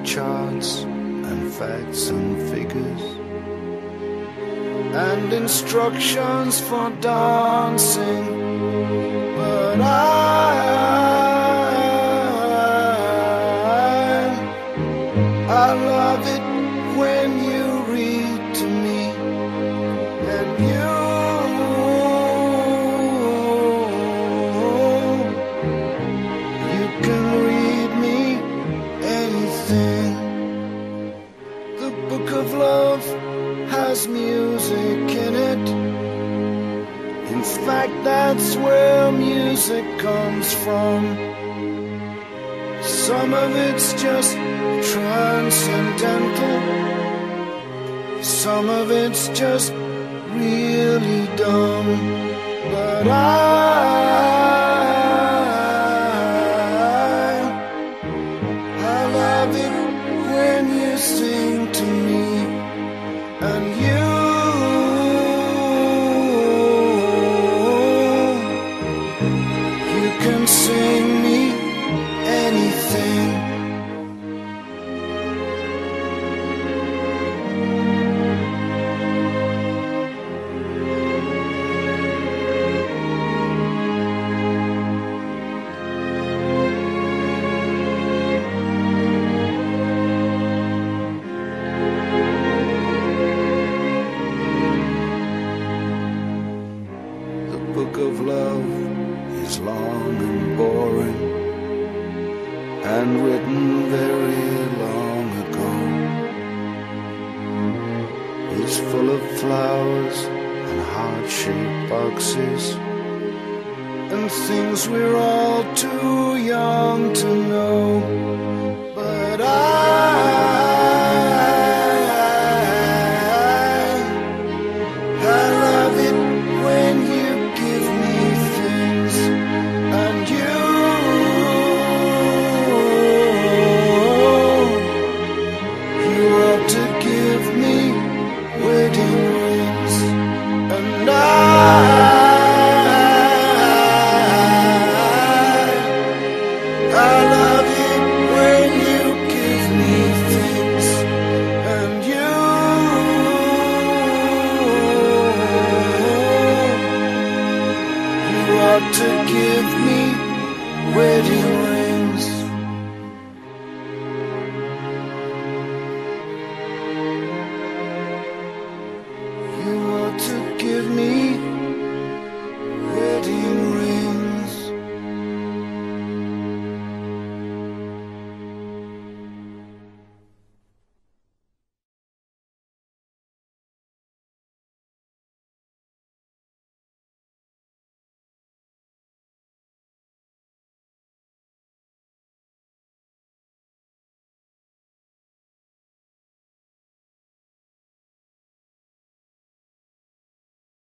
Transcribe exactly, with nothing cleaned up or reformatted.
charts and facts and figures and instructions for dancing, but I, I love it when you read to me, and you, you can read me anything. The book of love has music in it. In fact, that's where music comes from. Some of it's just transcendental, some of it's just really dumb, but I, I love it when you sing to me, and you, you can sing me anything. The book of love is long and boring and written very long ago. It's full of flowers and heart-shaped boxes and things we're all too young to know, but I, I love it when you give me things, and you, you ought to give me wedding rings, and I, I love it when you give me things, and you, you ought to give me wedding rings.